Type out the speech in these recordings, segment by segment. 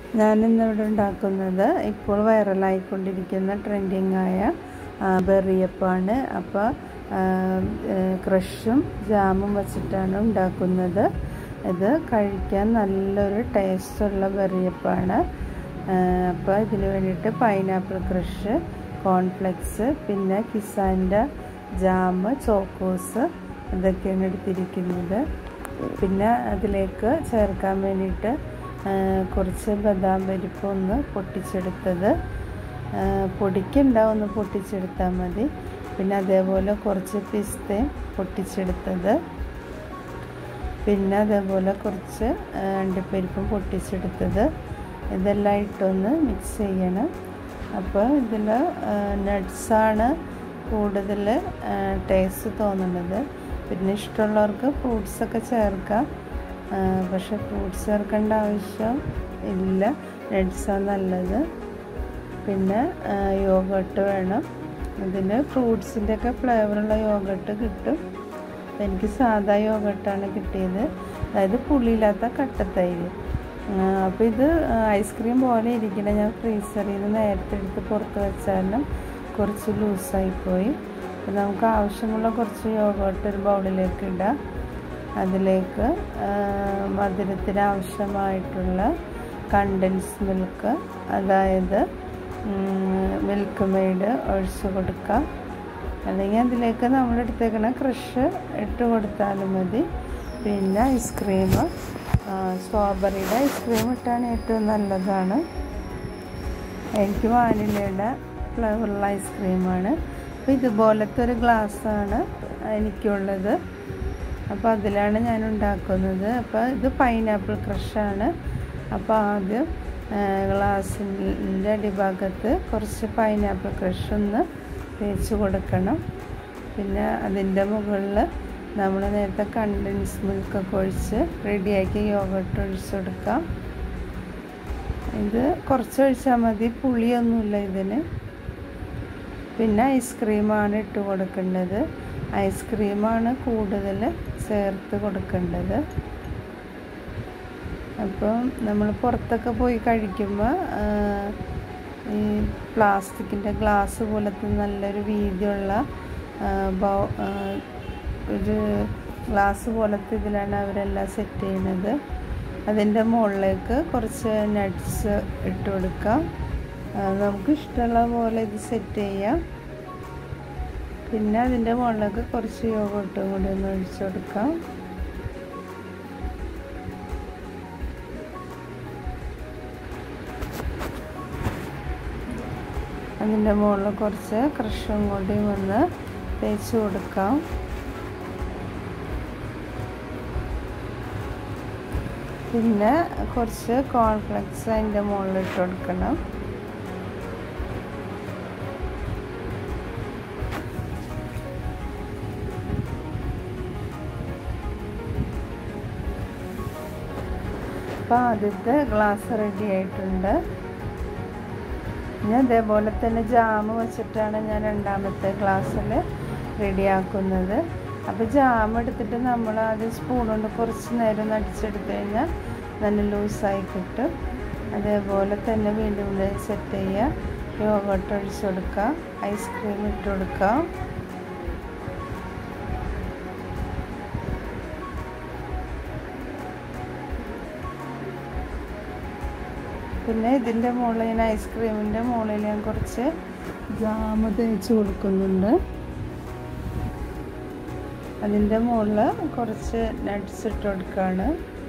ഞാനിന്നിവിടെ ഉണ്ടാക്കുന്നത് ഇപ്പോൾ വൈറലായിക്കൊണ്ടിരിക്കുന്ന ട്രെൻഡിങ്ങായ ബെറിയപ്പമാണ്. അപ്പോൾ ക്രഷും ജാമും വെച്ചിട്ടാണ് ഉണ്ടാക്കുന്നത്. ഇത് കഴിക്കാൻ നല്ലൊരു ടേസ്റ്റുള്ള ബെറിയപ്പമാണ്. അപ്പോൾ ഇതിന് വേണ്ടിയിട്ട് പൈനാപ്പിൾ ക്രഷ്, കോൺഫ്ലെക്സ്, പിന്നെ കിസാൻ്റെ ജാം, ചോക്കോസ് ഇതൊക്കെയാണ് എടുത്തിരിക്കുന്നത്. പിന്നെ അതിലേക്ക് ചേർക്കാൻ വേണ്ടിയിട്ട് കുറച്ച് ബദാം പരിപ്പ് ഒന്ന് പൊട്ടിച്ചെടുത്തത്, പൊടിക്കുണ്ടാവും ഒന്ന് പൊട്ടിച്ചെടുത്താൽ മതി. പിന്നെ അതേപോലെ കുറച്ച് പിസ്തയും പൊട്ടിച്ചെടുത്തത്, പിന്നെ അതേപോലെ കുറച്ച് അണ്ടിപ്പരിപ്പും പൊട്ടിച്ചെടുത്തത്. ഇതെല്ലാം ഇട്ടൊന്ന് മിക്സ് ചെയ്യണം. അപ്പോൾ ഇതിൽ നട്ട്സാണ് കൂടുതൽ ടേസ്റ്റ് തോന്നുന്നത്. പിന്നെ ഇഷ്ടമുള്ളവർക്ക് ഫ്രൂട്ട്സൊക്കെ ചേർക്കാം, പക്ഷെ ഫ്രൂട്ട്സ് ചേർക്കേണ്ട ആവശ്യം ഇല്ല, നട്ട്സാണ് നല്ലത്. പിന്നെ യോഗട്ട് വേണം. ഇതിന് ഫ്രൂട്ട്സിൻ്റെയൊക്കെ ഫ്ലേവറുള്ള യോഗട്ട് കിട്ടും. എനിക്ക് സാധാ യോഗട്ടാണ് കിട്ടിയത്, അതായത് പുളിയില്ലാത്ത കട്ടത്തൈര്. അപ്പോൾ ഇത് ഐസ്ക്രീം പോലെ ഇരിക്കണം. ഞാൻ ഫ്രീസറിൽ നിന്ന് നേരത്തെ എടുത്ത് പുറത്ത് വെച്ചാലും കുറച്ച് ലൂസായിപ്പോയി. അപ്പോൾ നമുക്ക് ആവശ്യമുള്ള കുറച്ച് യോഗട്ട് ഒരു ബൗളിലേക്ക് ഇടാം. അതിലേക്ക് മധുരത്തിന് ആവശ്യമായിട്ടുള്ള കണ്ടൻസ് മിൽക്ക്, അതായത് മിൽക്ക് മെയ്ഡ് ഒഴിച്ച് കൊടുക്കാം. അല്ലെങ്കിൽ അതിലേക്ക് നമ്മൾ എടുത്തേക്കുന്ന ക്രഷ് ഇട്ട് കൊടുത്താലും മതി. പിന്നെ ഐസ്ക്രീം, സ്ട്രോബെറിയുടെ ഐസ്ക്രീം ഇട്ടാണ് ഏറ്റവും നല്ലതാണ്. എനിക്ക് വാനിലയുടെ ഫ്ലേവറുള്ള ഐസ്ക്രീമാണ്. അപ്പോൾ ഇതുപോലത്തെ ഒരു ഗ്ലാസ്സാണ് എനിക്കുള്ളത്. അപ്പോൾ അതിലാണ് ഞാൻ ഉണ്ടാക്കുന്നത്. അപ്പോൾ ഇത് പൈനാപ്പിൾ ക്രഷാണ്. അപ്പോൾ ആദ്യം ഗ്ലാസിൻ്റെ അടിഭാഗത്ത് കുറച്ച് പൈനാപ്പിൾ ക്രഷ് ഒന്ന് തേച്ച് കൊടുക്കണം. പിന്നെ അതിൻ്റെ മുകളിൽ നമ്മൾ നേരത്തെ കണ്ടൻസ് മിൽക്കൊക്കെ ഒഴിച്ച് റെഡിയാക്കി യോഗട്ട് ഒഴിച്ച് കൊടുക്കാം. ഇത് കുറച്ച് ഒഴിച്ചാൽ മതി, പുളിയൊന്നുമില്ല ഇതിന്. പിന്നെ ഐസ്ക്രീമാണ് ഇട്ട് കൊടുക്കേണ്ടത്. ഐസ്ക്രീമാണ് കൂടുതൽ ചേർത്ത് കൊടുക്കേണ്ടത്. അപ്പം നമ്മൾ പുറത്തൊക്കെ പോയി കഴിക്കുമ്പോൾ ഈ പ്ലാസ്റ്റിക്കിൻ്റെ ഗ്ലാസ് പോലത്തെ നല്ലൊരു വീതിയുള്ള ഒരു ഗ്ലാസ് പോലത്തെ ഇതിലാണ് അവരെല്ലാം സെറ്റ് ചെയ്യുന്നത്. അതിൻ്റെ മുകളിലേക്ക് കുറച്ച് നട്ട്സ് ഇട്ട് കൊടുക്കാം. നമുക്ക് ഇഷ്ടമുള്ള പോലെ ഇത് സെറ്റ് ചെയ്യാം. പിന്നെ അതിൻ്റെ മുകളിലേക്ക് കുറച്ച് യോഗട്ടും കൂടി ഒന്ന് ഒഴിച്ചു കൊടുക്കാം. അതിൻ്റെ മുകളിൽ കുറച്ച് ക്രഷും കൂടി ഒന്ന് തേച്ച് കൊടുക്കാം. പിന്നെ കുറച്ച് കോൺഫ്ലെക്സ് അതിൻ്റെ മുകളിൽ ഇട്ട് കൊടുക്കണം. അപ്പോൾ ആദ്യത്തെ ഗ്ലാസ് റെഡി ആയിട്ടുണ്ട്. ഞാൻ അതേപോലെ തന്നെ ജാം വെച്ചിട്ടാണ് ഞാൻ രണ്ടാമത്തെ ഗ്ലാസ്സിൽ റെഡിയാക്കുന്നത്. അപ്പോൾ ജാം എടുത്തിട്ട് നമ്മൾ ആദ്യം സ്പൂൺ കൊണ്ട് കുറച്ച് നേരം അടിച്ചെടുത്ത് കഴിഞ്ഞാൽ നല്ല ലൂസായി കിട്ടും. അതേപോലെ തന്നെ വീണ്ടും സെറ്റ് ചെയ്യുക. യോഗട്ട് ഒഴിച്ച് കൊടുക്കുക, ഐസ്ക്രീം ഇട്ട് കൊടുക്കുക. പിന്നെ ഇതിൻ്റെ മുകളിൽ ഞാൻ ഐസ്ക്രീമിൻ്റെ മുകളിൽ ഞാൻ കുറച്ച് ജാം തേച്ച് കൊടുക്കുന്നുണ്ട്. അതിൻ്റെ മുകളിൽ കുറച്ച് നട്ട്സ് ഇട്ട് കൊടുക്കുകയാണ്.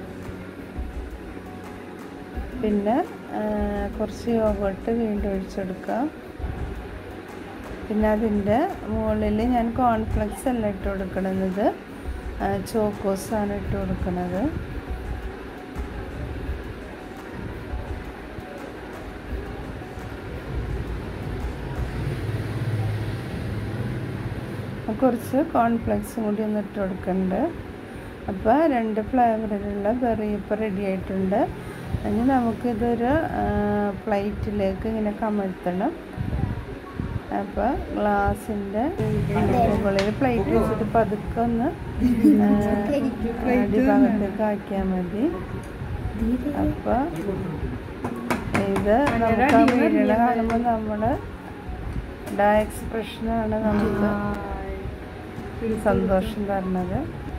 പിന്നെ കുറച്ച് യോഗട്ട് വീണ്ടും ഒഴിച്ചെടുക്കുക. പിന്നെ അതിൻ്റെ മുകളിൽ ഞാൻ കോൺഫ്ലെക്സ് അല്ല ഇട്ട് കൊടുക്കുന്നത്, ചോക്കോസാണ് ഇട്ട് കൊടുക്കുന്നത്. കുറച്ച് കോൺഫ്ലെക്സും കൂടി ഒന്ന് ഇട്ട് കൊടുക്കുന്നുണ്ട്. അപ്പോൾ 2 ഫ്ലേവറിലുള്ള ബെറിയപ്പം റെഡി ആയിട്ടുണ്ട്. ഇനി നമുക്കിതൊരു പ്ലേറ്റിലേക്ക് ഇങ്ങനെ കമഴ്ത്തണം. അപ്പോൾ ഗ്ലാസിൻ്റെ മുകളിൽ പ്ലേറ്റ് വെച്ചിട്ട് പതുക്കെ ഒന്ന് അടിഭാഗത്തേക്ക് ആക്കിയാൽ മതി. അപ്പോൾ ഇത് നമുക്ക് ആ വീഡിയോ കാണുമ്പോൾ നമ്മുടെ എക്സ്പ്രഷനാണ് നമുക്ക് സന്തോഷം തരുന്നത്.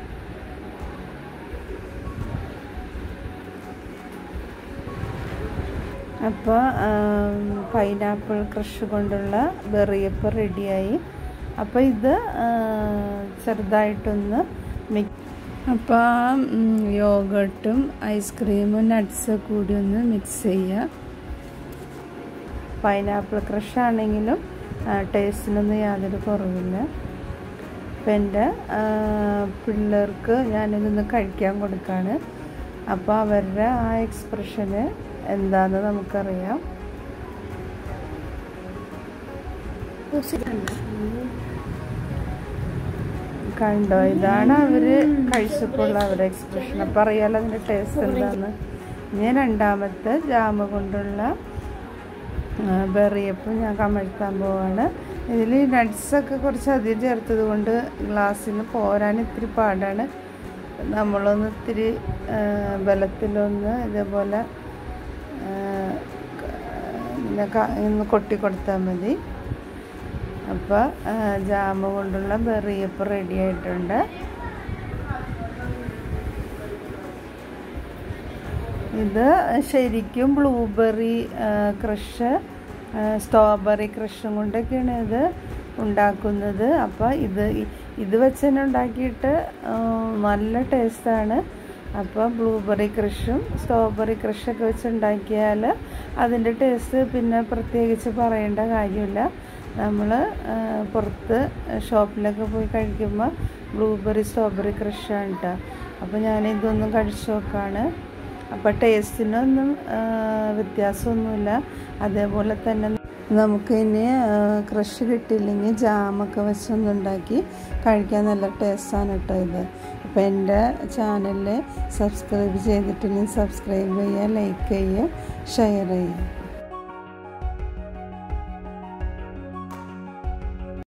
അപ്പോൾ പൈനാപ്പിൾ ക്രഷ് കൊണ്ടുള്ള ബെറിയപ്പം റെഡിയായി. അപ്പോൾ ഇത് ചെറുതായിട്ടൊന്ന് അപ്പോൾ യോഗട്ടും ഐസ്ക്രീമും നട്ട്സ് കൂടി ഒന്ന് മിക്സ് ചെയ്യുക. പൈനാപ്പിൾ ക്രഷ് ആണെങ്കിലും ടേസ്റ്റിനൊന്നും യാതൊരു കുറവില്ല. അപ്പം എൻ്റെ പിള്ളേർക്ക് ഞാനിതൊന്ന് കഴിക്കാൻ കൊടുക്കുകയാണ്. അപ്പോൾ അവരുടെ ആ എക്സ്പ്രഷന് എന്താണെന്ന് നമുക്കറിയാം. കണ്ടോ, ഇതാണ് അവർ കഴിച്ചപ്പോഴുള്ള അവരുടെ എക്സ്പ്രഷൻ. അപ്പോൾ അറിയാലോ അതിൻ്റെ ടേസ്റ്റ് എന്താണെന്ന്. ഞാൻ രണ്ടാമത്തെ ജാമ് കൊണ്ടുള്ള ബെറിയപ്പം ഞാൻ കമഴ്ത്താൻ പോവാണ്. ഇതിൽ നട്ട്സൊക്കെ കുറച്ച് അധികം ചേർത്തത് കൊണ്ട് ഗ്ലാസ്സിന് പോരാൻ ഇത്തിരി പാടാണ്. നമ്മളൊന്ന് ഇത്തിരി ബലത്തിലൊന്ന് ഇതേപോലെ ഒന്ന് കൊട്ടി കൊടുത്താൽ മതി. അപ്പോൾ ജാമ് കൊണ്ടുള്ള ബെറിയപ്പം റെഡി ആയിട്ടുണ്ട്. ഇത് ശരിക്കും ബ്ലൂബെറി ക്രഷ്, സ്ട്രോബെറി ക്രഷും കൊണ്ടൊക്കെയാണ് ഇത് ഉണ്ടാക്കുന്നത്. അപ്പോൾ ഇത് വെച്ച് തന്നെ ഉണ്ടാക്കിയിട്ട് നല്ല ടേസ്റ്റാണ്. അപ്പോൾ ബ്ലൂബെറി ക്രഷും സ്ട്രോബെറി ക്രഷൊക്കെ വെച്ച് ഉണ്ടാക്കിയാൽ അതിൻ്റെ ടേസ്റ്റ് പിന്നെ പ്രത്യേകിച്ച് പറയേണ്ട കാര്യമില്ല. നമ്മൾ പുറത്ത് ഷോപ്പിലൊക്കെ പോയി കഴിക്കുമ്പോൾ ബ്ലൂബെറി സ്ട്രോബെറി ക്രഷാണ് കേട്ടോ. അപ്പോൾ ഞാനിതൊന്നും കഴിച്ചു നോക്കാണ്. അപ്പോൾ ടേസ്റ്റിനൊന്നും വ്യത്യാസമൊന്നുമില്ല. അതേപോലെ തന്നെ നമുക്കിനി ക്രഷ് കിട്ടിയില്ലെങ്കിൽ ജാമൊക്കെ വെച്ചൊന്നുണ്ടാക്കി കഴിക്കാൻ നല്ല ടേസ്റ്റാണ് കേട്ടോ ഇത്. അപ്പോൾ എൻ്റെ ചാനലിൽ സബ്സ്ക്രൈബ് ചെയ്തിട്ടില്ലെങ്കിൽ സബ്സ്ക്രൈബ് ചെയ്യുക, ലൈക്ക് ചെയ്യുക, ഷെയർ ചെയ്യുക.